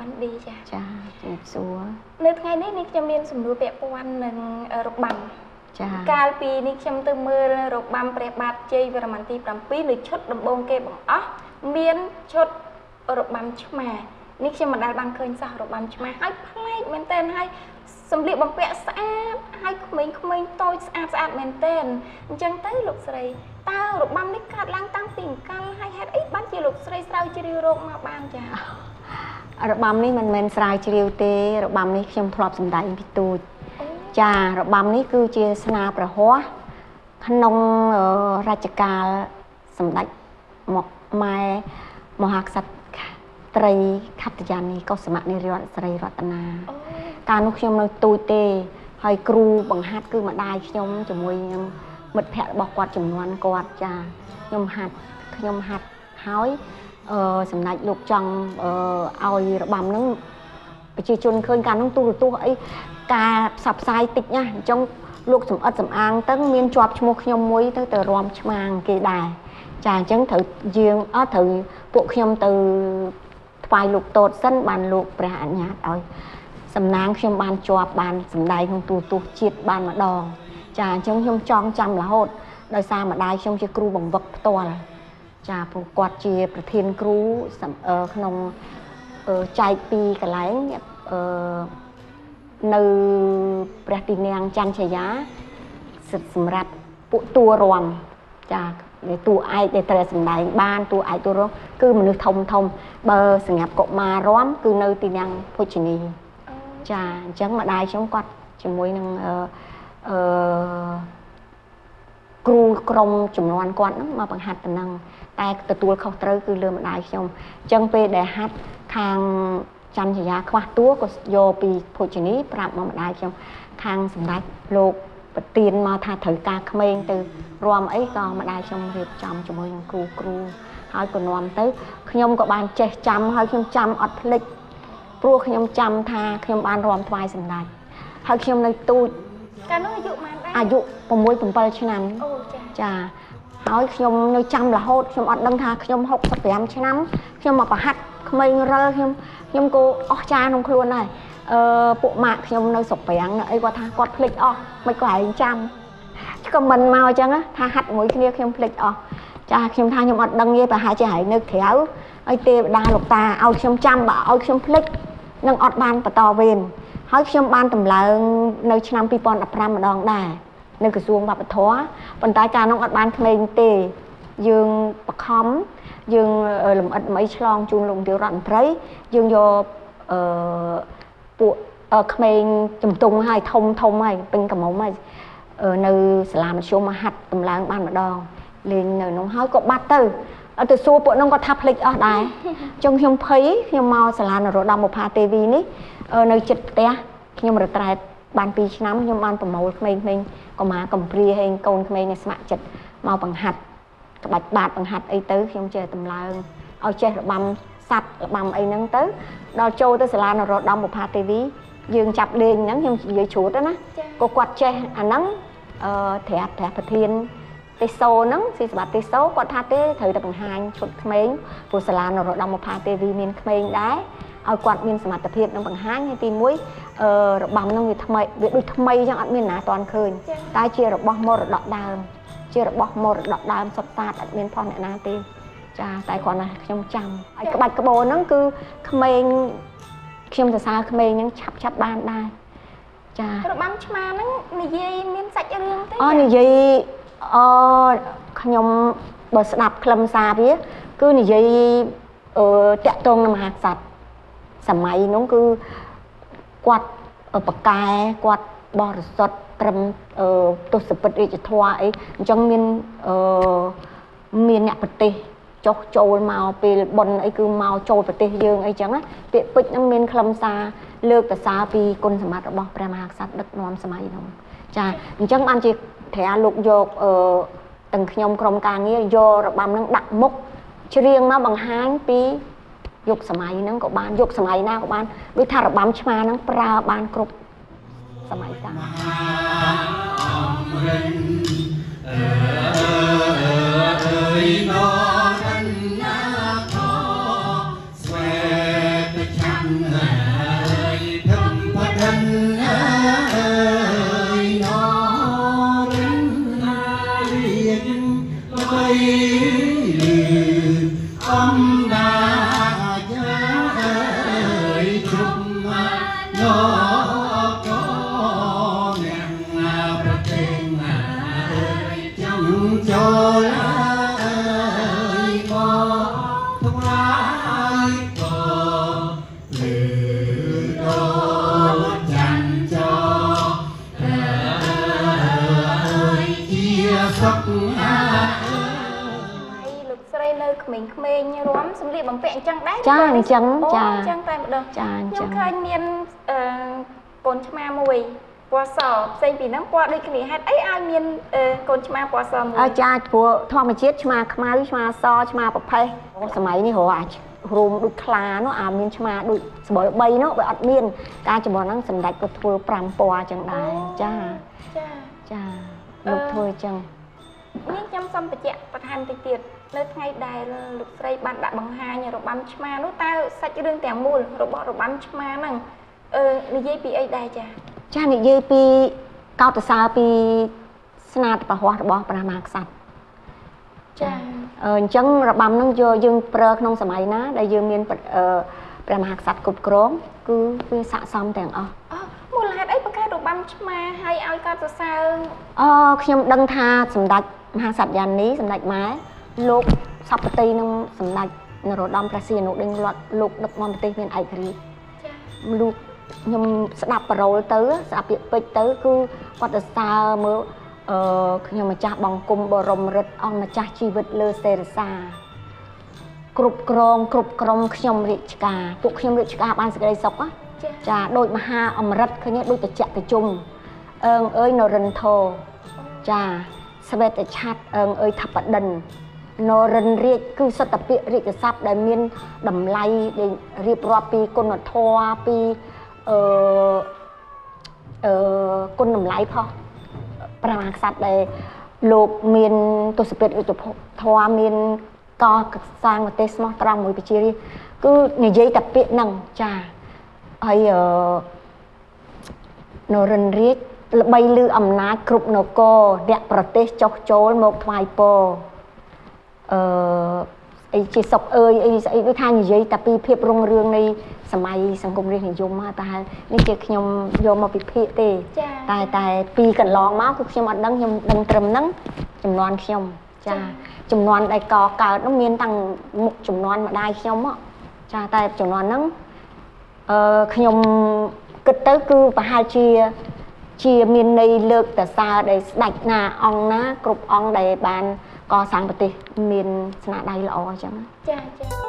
วันดีจ้ะจ้าสัวในไงนี้นิกจะมีสมดุลเปียปวันหนึ่งรบบัมการปีนิกจำตัวมือรบบัมเปรียบบาดเจย์ประมาณตีประปีหรือชุดดำบงเก็บบังอ๋อมีนชุดรบบัมชุมานิกจะมาได้บางเคยสาวรบบัมชุมาให้พลายเมนเทนให้สมเด็จบังเปียสะอาดให้ขมิ้นโตสะอาดเมนเทนจังเต้ลูกใส่ตารบบัมนิกขาดล้างตั้งปิ่งกันให้เฮ็ดไอ้บ้านจีลูกใส่เราจีริโรคมาบางจ้ะระบำนี้มันเป็นสายเชียวเตะระบำนี้ខ្ញុំធ្លាប់សម្ដែងពីទូចចារបាំនេះគឺជាស្នាប្រហោះក្នុងរជ្ជកាលសម្ដេចម៉ែមហាក្សត្រត្រីខត្តយានីកុសមនារីស្រីរតនាកាលនោះខ្ញុំនៅទូចទេហើយគ្រូបង្ហាត់គឺម្ដាយខ្ញុំជាមួយនឹងមិត្តភ័ក្តិរបស់គាត់ចំនួនគាត់ចាខ្ញុំហាត់ហើយសម្ដេចលោកចង់ឲ្យរបាំហ្នឹងប្រជាជនឃើញការហ្នឹងទូរទស្សន៍អីការផ្សព្វផ្សាយតិចណាអញ្ចឹងលោកសំអិតសំអាងទៅមានជាប់ឈ្មោះខ្ញុំមួយទៅរំឆ្មាងគេដែរចាអញ្ចឹងត្រូវយើងត្រូវពួកខ្ញុំទៅថ្វាយលោកតូតសិនបានលោកព្រះអញ្ញាតឲ្យសំណាងខ្ញុំបានជាប់បានសម្ដែងក្នុងទូរទស្សន៍ជាតិបានម្ដងចាអញ្ចឹងខ្ញុំចង់ចាំរហូតដោយសារម្ដាយខ្ញុំជាគ្រូបង្វឹកផ្ទាល់ចាព្រោះគាត់ជាប្រធានគ្រូក្នុងចែកពីកន្លែងនៅព្រះទីនាំងច័ន្ទឆាយាសម្រាប់ពួកតួរំចាតួឯកដែលត្រូវសម្ដែងបានតួឯកតួរំគឺមនុស្សធំបើសម្រាប់កុមាររំគឺនៅទីនាំងភោជនីចាអញ្ចឹងម្ដាយខ្ញុំគាត់ជាមួយនឹងគ្រូក្រុមចំនួនគាត់ហ្នឹងមកបង្ហាត់តំណឹងតែទទួលខុសត្រូវគឺលើម្ដាយខ្ញុំអញ្ចឹងពេលដែលហាត់ខាងច័ន្ទឆាយាខ្វះតួក៏យកពីភោជនីប្រាប់មកម្ដាយខ្ញុំខាងសម្ដេចលោកប្រទានមកថាត្រូវការក្មេងទៅរួមអីក៏ម្ដាយខ្ញុំរៀបចំជាមួយនឹងគ្រូហើយក៏នាំទៅខ្ញុំក៏បានចេះចាំហើយខ្ញុំចាំអត់ភ្លេចព្រោះខ្ញុំចាំថាខ្ញុំបានរួមថ្វាយសម្ដេចហើយខ្ញុំនៅទូចកាលនោះអាយុប៉ុន្មានដែរអាយុ6 7ឆ្នាំអូចាហើយខ្ញុំនៅចាំរហូតខ្ញុំអត់ដឹងថាខ្ញុំ65ឆ្នាំខ្ញុំមកប្រហាត់ក្មេងរិលខ្ញុំក៏អស់ចាក្នុងខ្លួនដែរពួកម៉ាក់ខ្ញុំនៅស្រុកប្រាំងអីគាត់ថាគាត់ភ្លេចអស់មិនក៏ឯងចាំក៏មិនមកអញ្ចឹងថាហាត់មួយគ្នាខ្ញុំភ្លេចអស់ចាខ្ញុំថាខ្ញុំអត់ដឹងទេប្រហែលជាហែងនៅក្រៅហើយទេវតាលោកតាឲ្យខ្ញុំចាំបើឲ្យខ្ញុំភ្លេចនឹងអត់បានបន្តវេនហើយខ្ញុំបានតម្លើងនៅឆ្នាំ2015ម្ដងដែរនៅក្រសួងវប្បធម៌ប៉ុន្តែកាលនោះអត់បានក្មេងទេយើងបខំយើងលំអិតលំអីឆ្លងជូនលោកនាយករដ្ឋមន្ត្រីយើងយកពួកក្មេងជំទង់ហើយធំហើយពេញកំមុំហើយនៅសាលាមធ្យមមកហាត់តម្លើងបានម្ដងលេងនៅនោះហើយក៏បាត់ទៅសួរពួកនោះក៏ថាភ្លេចអស់ដែរចុងខ្ញុំភ័យខ្ញុំមកសាលានរោត្តមបុប្ផាទេវីនេះនៅចិត្តផ្ទះខ្ញុំរត្រែតបាន2ឆ្នាំខ្ញុំបានប្រមូលក្មេងកុមារកំព្រាហើយកូនក្មេងនៅស្ម័គ្រចិត្តមកបង្ហាត់ក្បាច់បាតបង្ហាត់អីទៅខ្ញុំចេះតម្លើងឲ្យចេះរបាំសัตว์របាំអីហ្នឹងទៅដល់ចូលទៅសាលានរោត្តមបុប្ផាទេវីយើងចាប់លេងហ្នឹងខ្ញុំនិយាយជ្រួតណាក៏គាត់ចេះអាហ្នឹងត្រាប់ប្រធានទេសោហ្នឹងស៊ីសម្បត្តិទេសោគាត់ថាទេត្រូវតែបង្ហាញឈុតក្មេងព្រោះសាលានរោត្តមបុប្ផាទេវីមានក្មេងដែរឲ្យគាត់មានសមត្ថភាពនឹងបង្ហាញហើយទី1របាំហ្នឹងវាថ្មីវាដូចថ្មីអញ្ចឹងអត់មានណាទាន់ឃើញតែជារបស់មរតកដើមជារបស់មរតកដើមសុទ្ធសាធអត់មានផងអ្នកណាទេចាតែគ្រាន់តែខ្ញុំចាំហើយក្បាច់ក្បូរហ្នឹងគឺក្មេងខ្ញុំសរសើរក្មេងហ្នឹងឆាប់បានដែរចារបាំឆ្មាហ្នឹងនិយាយមានសាច់រឿងទេនិយាយខ្ញុំបើស្ដាប់ខ្លឹមសារវាគឺនិយាយតាក់ទងនឹងមហាក្សត្រសម័យនោះគឺគាត់បកែគាត់បរិសុទ្ធត្រឹមទស្សពិតរាជធម៌អីអញ្ចឹងមានអ្នកប្រទេសចុះចូលមកពេលបុណ្យអីគឺមកចូលប្រទេសយើងអីចឹងណាពាក្យពេចន៍ហ្នឹងមានខ្លឹមសារលើកតសារពីគុណសម្បត្តិរបស់ព្រះមហាក្សត្រដឹកនាំសម័យនោះចាអញ្ចឹងបានជាត្រាលោកយកទាំងខ្ញុំក្រុមការងារយករបាំហ្នឹងដាក់មុខច្រៀងមកបង្ហាញពីយុគសម័យហ្នឹងក៏បានយុគសម័យណាក៏បានដូចថារបាំឆ្មាហ្នឹងប្រើបានគ្រប់សម័យកាលក្មេងៗរួមសម្លៀកបំពាក់អញ្ចឹងដែរចាអញ្ចឹងចាអញ្ចឹងតែម្ដងចាអញ្ចឹងខ្ញុំឃើញមានកូនឆ្មាមួយពណ៌សផ្សេងពីហ្នឹងពណ៌ដូចគ្នាហេតុអីឲ្យមានកូនឆ្មាពណ៌សមួយចាព្រោះធម្មជាតិឆ្មាខ្មៅឆ្មាសឆ្មាប្រផេះសម័យនេះរកអាចរួមដូចខ្លានោះមានឆ្មាដូចស្បល់3នោះបើអត់មានការចំនួនហ្នឹងសម្ដេចក៏ធ្វើ5ពណ៌អញ្ចឹងដែរចាចាលោកធ្វើអញ្ចឹងនេះខ្ញុំសូមបញ្ជាក់បន្ថែមតិចទៀតនៅថ្ងៃដែលលោកស្រីបានដាក់បង្ហាញរបាំឆ្មានោះតើសាច់រឿងទាំងមូលរបស់របាំឆ្មាហ្នឹងនិយាយពីអីដែរចានិយាយពីកោតសរពីស្នាដប្រហោះរបស់ព្រះមហាក្សត្រចាអញ្ចឹងរបាំហ្នឹងយើងប្រើក្នុងសម័យណាដែលយើងមានព្រះមហាក្សត្រគ្រប់គ្រងគឺវាស័ក្តិសមទាំងអស់មូលហេតុអីបង្កើតរបាំឆ្មាហើយឲ្យកោតសរសើរខ្ញុំដឹងថាសម្ដេចមហាក្សត្រយ៉ានីសម្ដេចម៉ែលោកសពតិនឹងសម្ដេចនរោត្តមព្រះសីហនុដេញលោកដឹកនាំប្រទេសមានឯករាជ្យលោកខ្ញុំស្ដាប់ប៉ារ៉ូលទៅស្ដាប់ពាក្យពេចន៍ទៅគឺគាត់ទៅសើមើលខ្ញុំម្ចាស់បង្គំបរមរិទ្ធអង្គម្ចាស់ជីវិតលើសេរសាគ្រប់គ្រងគ្រប់ក្រុមខ្ញុំរាជការពួកខ្ញុំរាជការបានសេចក្តីសុខចាដូចមហាអមរិតឃើញដូចតចក្រជុំអើយនរិនធរចាស្វេតឆ័ត្រអើយថាបដិននរិនរាជគឺសតពាក្យរាជស័ព្ទដែលមានតម្លៃដែលរៀបរាប់ពីគុណធម៌ពីគុណតម្លៃផងព្រះមហាក្សត្រដែលលោកមានទស្សពិតយុទ្ធធម៌មានកសាងប្រទេសស្មោះត្រង់មួយប្រជារាស្ត្រគឺនិយាយតែពាក្យហ្នឹងចាហើយនរិនរាជល្បីលឺអំណាចគ្រប់នគរអ្នកប្រទេសចុះចូលមកថ្វាយពរអីជាសុកអើយអីស្អីដូចថានិយាយតែពីភាពរុងរឿងនៃសម័យសង្គមរាស្ត្រនិយមតែនេះជាខ្ញុំយកមកពិភាក្សាទេតែពីកន្លងមកគឺខ្ញុំអត់ដឹងខ្ញុំដឹងត្រឹមហ្នឹងចំនួនខ្ញុំចាចំនួនដែលកកើតនោះមានតាំងមុខចំនួនម្ដាយខ្ញុំចាតែចំនួនហ្នឹងខ្ញុំគិតទៅគឺប្រហែលជាមានន័យលើកតសើដែលស្ដេចណាអង្គណាគ្រប់អង្គដែលបានកសាងប្រទេសមានស្នាដៃល្អអញ្ចឹងចា